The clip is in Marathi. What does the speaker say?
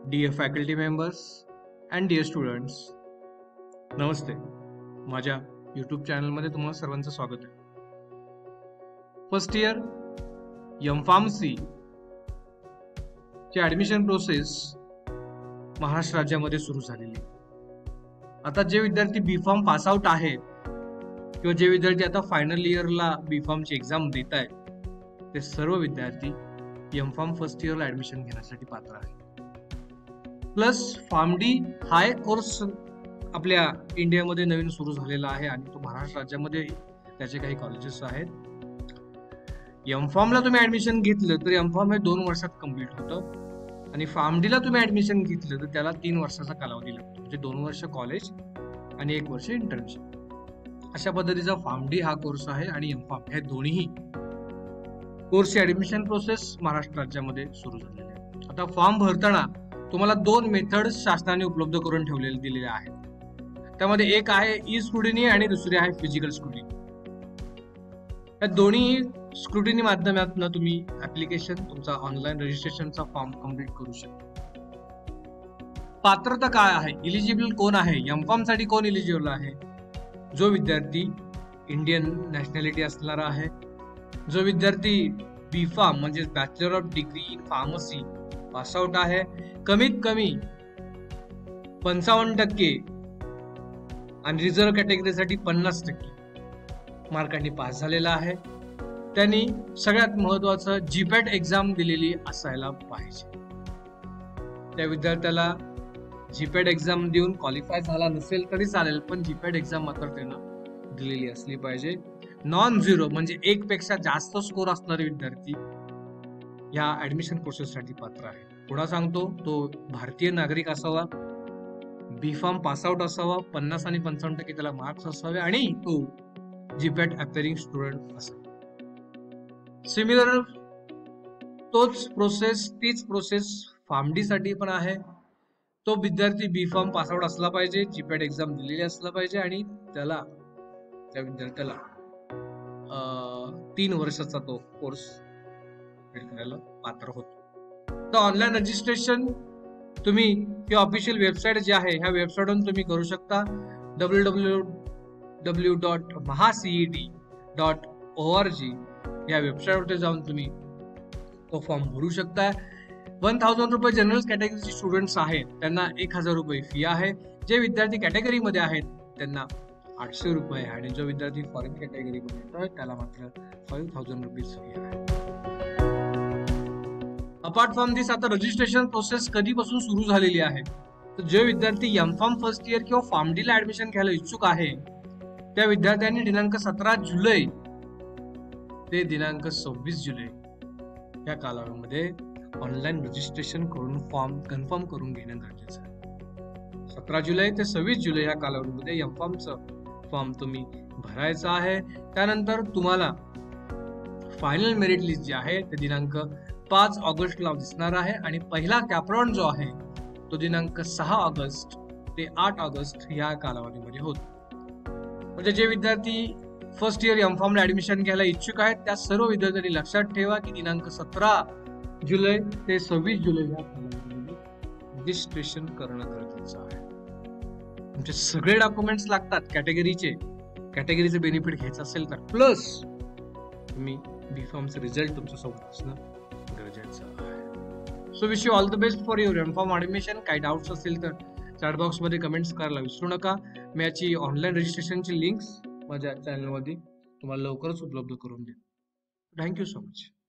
Dear faculty members and dear students, नमस्ते. माझ्या यूट्यूब चॅनलमध्ये तुम्हाला सर्वांचं स्वागत आहे. फर्स्ट इयर एम.फार्मसी ची ऍडमिशन प्रोसेस महाराष्ट्र राज्यामध्ये सुरू झालेली आहे. आता जे विद्यार्थी बी.फार्म पास आउट आहेत किंवा जे विद्यार्थी आता फायनल इयरला बी.फार्म ची एक्झाम देत आहेत, ते सर्व विद्यार्थी एम.फार्म फर्स्ट इयरला ऍडमिशन घेण्यासाठी पात्र आहेत. प्लस फार्मडी हा एक कोर्स आपल्या इंडियामध्ये नवीन सुरू झालेला आहे आणि तो महाराष्ट्र राज्यामध्ये त्याचे काही कॉलेजेस आहेत. एम.फार्मला तुम्ही ऍडमिशन घेतलं तर एम.फार्म हे 2 वर्षात कम्प्लीट होतं आणि फार्मडीला तुम्ही ऍडमिशन घेतलं तर त्याला 3 वर्षाचा कालावधी लागतो. म्हणजे 2 वर्ष कॉलेज आणि 1 वर्ष इंटर्नशिप. अशा पद्धतीचा फार्मडी हा कोर्स आहे आणि एम.फार्म हे दोन्ही कोर्सची ऍडमिशन प्रोसेस महाराष्ट्र राज्यामध्ये सुरू झालेली आहे. आता फॉर्म भरताना तुम्हाला 2 मेथड्स शासनाने उपलब्ध करून दिलेल्या आहेत. त्यामध्ये एक आहे ई स्क्रुटिनी आणि दुसरी आहे फिजिकल स्क्रुटिनी. या दोन्ही स्क्रुटिनी माध्यमातून तुम्ही ऍप्लिकेशन तुमचा ऑनलाईन रजिस्ट्रेशनचा फॉर्म कम्प्लीट करू शकता. पात्रता काय आहे, इलिजिबल कोण आहे, एम.फार्म साठी कोण इलिजिबल आहे? जो विद्यार्थी इंडियन नॅशनॅलिटी असणारा आहे, जो विद्यार्थी बी.फार्म म्हणजे bachelor of degree in pharmacy pass out आहे, कमीत कमी 55% आणि रिझर्व्ह कॅटेगरीसाठी 50% मार्कांनी पास झालेला आहे. त्यांनी सगळ्यात महत्वाचं जीपॅट एक्झाम दिलेली असायला पाहिजे. त्या विद्यार्थ्याला जीपॅट एक्झाम देऊन क्वालिफाय झाला नसेल तरी चालेल, पण जीपॅट एक्झाम मात्र त्यानं दिलेली असली पाहिजे. नॉन झिरो म्हणजे 1 पेक्षा जास्त स्कोर असणारे विद्यार्थी या ऍडमिशन प्रोसेस साठी पात्र आहे. पुढे सांगतो, तो भारतीय नागरिक असावा, बी.फार्म पास आउट असावा, 50 आणि 55% त्याला मार्क्स असावे आणि तो जीपॅट अपिअरिंग स्टुडंट असावा. सिमिलर तीच प्रोसेस फार्मडी साठी पण आहे. तो विद्यार्थी बी.फार्म पास आउट असला पाहिजे, जीपॅट एक्झाम दिलेली असला पाहिजे आणि त्या विद्यार्थ्याला 3 वर्षाचा तो कोर्स करायला पात्र होतो. तर ऑनलाईन रजिस्ट्रेशन तुम्ही किंवा ऑफिशियल वेबसाईट जे आहे ह्या वेबसाईटवरून तुम्ही करू शकता. www.mahacet.org या वेबसाईटवर जाऊन तुम्ही तो फॉर्म भरू शकता. 1000 रुपये जनरल कॅटेगरीचे स्टुडंट्स आहेत त्यांना 1000 रुपये फी आहे. जे विद्यार्थी कॅटेगरीमध्ये आहेत त्यांना 800 रुपये आहे आणि जो विद्यार्थी फॉरेन कॅटेगरीमध्ये येतोय त्याला मात्र 5000 रुपीज फी आहे. अपार्ट फ्रॉम दिस, आता रजिस्ट्रेशन प्रोसेस कधीपासून सुरू झालेली आहे? तर जे विद्यार्थी एम.फार्म फर्स्ट इयर किंवा फार्मडीला ऍडमिशन घ्यायला इच्छुक आहे त्या विद्यार्थ्यांनी दिनांक 17 जुलै ते दिनांक 26 जुलै या कालावधीमध्ये ऑनलाईन रजिस्ट्रेशन करून फॉर्म कन्फर्म करून घेणं गरजेचं आहे. 17 जुलै ते 26 जुलै या कालावधीमध्ये एम.फार्मचं फॉर्म तुम्ही भरायचा आहे. त्यानंतर तुम्हाला फायनल मेरिट लिस्ट जी आहे ते दिनांक 5 ऑगस्टला दिसणार आहे आणि पहिला कॅपराउंड जो आहे तो दिनांक 6 ऑगस्ट ते 8 ऑगस्ट या कालावधीमध्ये होतो. म्हणजे जे विद्यार्थी फर्स्ट इयर एम.फार्मला ऍडमिशन घ्यायला इच्छुक आहेत त्या सर्व विद्यार्थ्यांनी लक्षात ठेवा की दिनांक 17 जुलै ते 26 जुलै या कालावधीमध्ये रजिस्ट्रेशन करणं गरजेचं आहे. तुमचे सगळे डॉक्युमेंट्स लागतात कॅटेगरीचे बेनिफिट घ्यायचं असेल तर, प्लस तुम्ही बी.फार्मचे रिझल्ट तुमच्या सोबत असणं गरजेचं आहे. So wish you all the best for your M Pharm admission. काही डाऊट्स असतील तर चॅट बॉक्स मध्ये कमेंट्स करायला विसरू नका. मी याची ऑनलाईन रजिस्ट्रेशनची लिंक्स माझ्या चॅनलमध्ये तुम्हाला लवकरच उपलब्ध करून देईन. Thank you so much.